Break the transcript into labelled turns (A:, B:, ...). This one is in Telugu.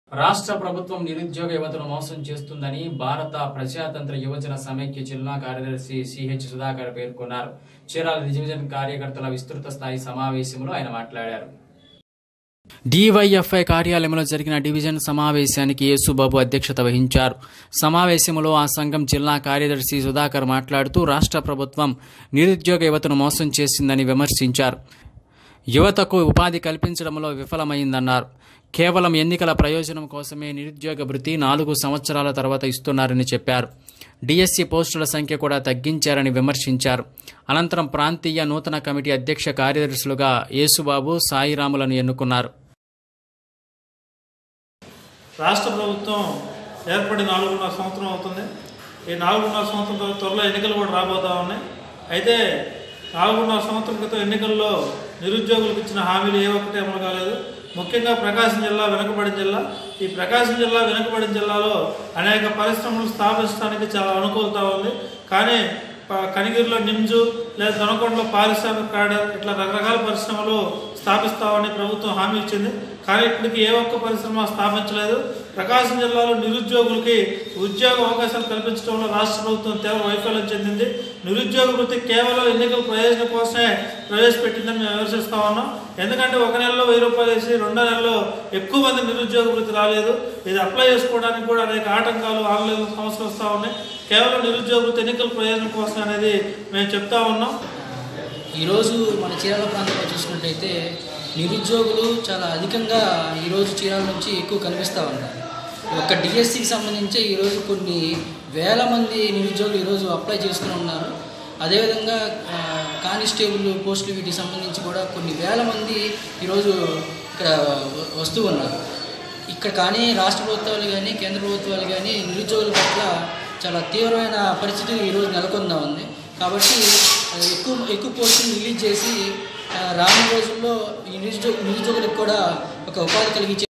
A: రాష్ట్ర ప్రభుత్వం నిరుద్యోగ యువతను మోసం చేస్తుందని భారత ప్రజాతంత్ర యువజన సమైక్య జిల్లా కార్యదర్శి సిహెచ్ సుధాకర్ పేర్కొన్నారు. చీరాల డివిజన్ కార్యకర్తల విస్తృత స్థాయి సమావేశంలో ఆయన మాట్లాడారు. డివైఎఫ్ఐ కార్యాలయంలో జరిగిన డివిజన్ సమావేశానికి యేసుబాబు అధ్యక్షత వహించారు. సమావేశంలో ఆ సంఘం జిల్లా కార్యదర్శి సుధాకర్ మాట్లాడుతూ రాష్ట్ర ప్రభుత్వం నిరుద్యోగ యువతను మోసం చేసిందని విమర్శించారు. యువతకు ఉపాధి కల్పించడంలో విఫలమైందన్నారు. కేవలం ఎన్నికల ప్రయోజనం కోసమే నిరుద్యోగ భృతి 4 సంవత్సరాల తర్వాత ఇస్తున్నారని చెప్పారు. డిఎస్సి పోస్టుల సంఖ్య కూడా తగ్గించారని విమర్శించారు. అనంతరం ప్రాంతీయ నూతన కమిటీ అధ్యక్ష కార్యదర్శులుగా యేసుబాబు, సాయిరాములను ఎన్నుకున్నారు.
B: రాష్ట్ర ప్రభుత్వం ఏర్పడి 4.5 సంవత్సరం అవుతుంది. ఈ 4.5 సంవత్సరం త్వరలో ఎన్నికలు కూడా రాబోతా ఉన్నాయి. అయితే 4.5 సంవత్సరం క్రితం ఎన్నికల్లో నిరుద్యోగులకు ఇచ్చిన హామీలు ఏ ఒక్కటి అమలు కాలేదు. ముఖ్యంగా ప్రకాశం జిల్లా వెనుకబడిన జిల్లా. ఈ ప్రకాశం జిల్లా వెనుకబడిన జిల్లాలో అనేక పరిశ్రమలు స్థాపించడానికి చాలా అనుకూలత ఉంది. కానీ కనిగిరిలో నిమ్జు లేదా దొనకొండలో పారిశ్రామిక కారిడార్ ఇట్లా రకరకాల పరిశ్రమలు స్థాపిస్తామని ప్రభుత్వం హామీ ఇచ్చింది. కానీ ఇప్పటికీ ఏ ఒక్క పరిశ్రమ స్థాపించలేదు. ప్రకాశం జిల్లాలో నిరుద్యోగులకి ఉద్యోగ అవకాశాలు కల్పించడంలో రాష్ట్ర ప్రభుత్వం తీవ్ర వైఫల్యం చెందింది. నిరుద్యోగ వృత్తి కేవలం ఎన్నికల ప్రయోజనం కోసమే ప్రవేశపెట్టిందని మేము విమర్శిస్తా ఉన్నాం. ఎందుకంటే 1 నెలలో 1000 రూపాయలు వేసి 2వ నెలలో ఎక్కువ మంది నిరుద్యోగ వృత్తి రాలేదు. ఇది అప్లై చేసుకోవడానికి కూడా అనేక ఆటంకాలు, ఆన్లైన్ సమస్యలు వస్తూ ఉన్నాయి. కేవలం నిరుద్యోగ వృత్తి ఎన్నికల ప్రయోజనం కోసం అనేది మేము చెప్తా ఉన్నాం.
C: ఈరోజు మన చీరాల ప్రాంతంలో చూసుకున్నట్టయితే నిరుద్యోగులు చాలా అధికంగా ఈరోజు చీరాల నుంచి ఎక్కువ కనిపిస్తూ ఉన్నారు. ఒక డిఎస్సికి సంబంధించి ఈరోజు కొన్ని వేల మంది నిరుద్యోగులు ఈరోజు అప్లై చేసుకుని ఉన్నారు. అదేవిధంగా కానిస్టేబుల్ పోస్టులు వీటికి సంబంధించి కూడా కొన్ని వేల మంది ఈరోజు ఇక్కడ వస్తూ ఉన్నారు. ఇక్కడ కానీ రాష్ట్ర ప్రభుత్వాలు కానీ కేంద్ర ప్రభుత్వాలు కానీ నిరుద్యోగుల పట్ల చాలా తీవ్రమైన పరిస్థితి ఈరోజు నెలకొందా ఉంది. కాబట్టి ఎక్కువ పోస్టులు రిలీజ్ చేసి రానున్న రోజుల్లో ఈ నిరుద్యోగులకు కూడా ఒక ఉపాధి కలిగించే